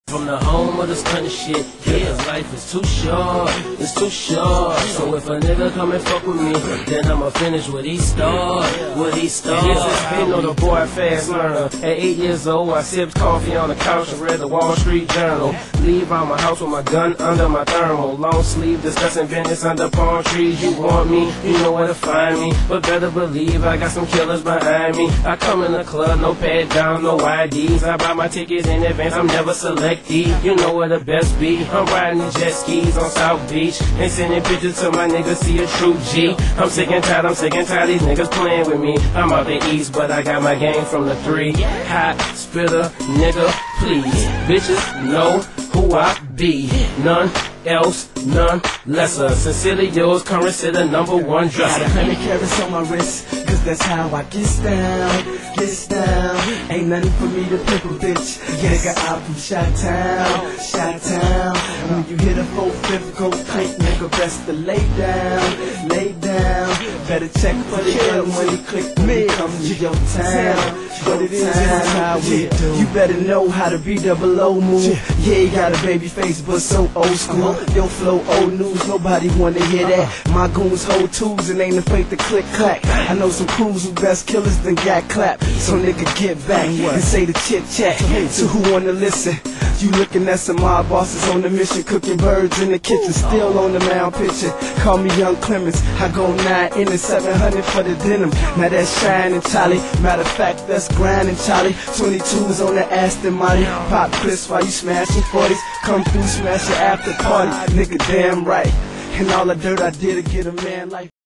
From the home of the stunning shit, yeah, life is too short, it's too short. So if a nigga come and fuck with me, then I'ma finish what he start, Spitting on the boy fast learner. At 8 years old, I sipped coffee on the couch and read the Wall Street Journal. Leave out my house with my gun under my thermal. Long sleeve discussing business under palm trees. You want me, you know where to find me. But better believe I got some killers behind me. I come in the club, no pad down, no IDs. I buy my tickets in advance, I'm never selected. You know where the best be. I'm riding the jet skis on South Beach and sending pictures to my niggas, see a true G. I'm sick and tired these niggas playing with me. I'm out the east, but I got my game from the 3. Hot spitter, nigga, please. Bitches know who I be. None else, none lesser. Sincerely yours, currency the #1 dresser. Got 100 carats on my wrist, cause that's how I gets down. Ain't nothing for me to pick a bitch. Nigga, I'm from Chi-Town. And when you hit a 4/5, go click, nigga, best to lay down. Better check for the gun when he click me. Come to your town. But it is how we do. You better know how to be double-O move. Yeah, you got a baby face, but so old school. Yo, flow old news, nobody wanna hear that. My goons hold tools and ain't afraid to click clack. I know some crews who best killers than got clap. So nigga, get back and say the chit chat to who wanna listen. You looking at some mob bosses on the mission, cooking birds in the kitchen, still on the mound pitching. Call me Young Clemens, I go 9 in and 700 for the denim. Now that's shining Charlie, matter of fact that's grinding Charlie. 22s on the Aston Martin, pop Chris while you smashing 40s. Come through, smash your after party, nigga damn right. And all the dirt I did to get a man like